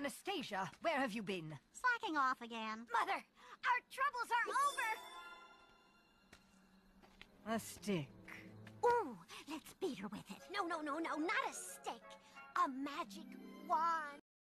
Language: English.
Anastasia, where have you been? Slacking off again. Mother, our troubles are over! A stick. Ooh, let's beat her with it. No, not a stick. A magic wand.